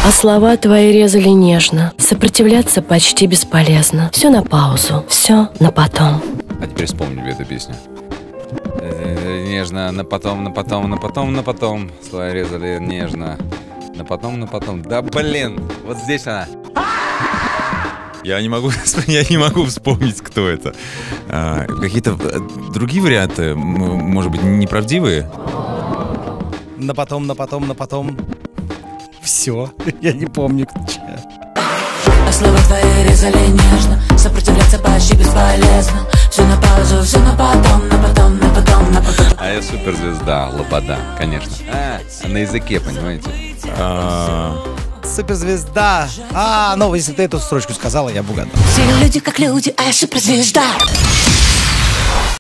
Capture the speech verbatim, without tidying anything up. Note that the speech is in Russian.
А слова твои резали нежно. Сопротивляться почти бесполезно. Все на паузу, все на потом. А теперь вспомнили эту песню. Нежно, на потом, на потом, на потом, на потом. Слова резали нежно. На потом, на потом. Да блин, вот здесь она. Я не могу, я не могу вспомнить, кто это. А, какие-то другие варианты, может быть, неправдивые? На потом, на потом, на потом. Все, я не помню. А слова твои резали нежно. Сопротивляться почти бесполезно. Все на паузу, все на потом, на потом, на потом, на потом. А я суперзвезда, Лобода, конечно. А, на языке, понимаете? А... Суперзвезда. А, ну, если ты эту строчку сказала, я бы угадал. Все люди как люди, а я суперзвезда.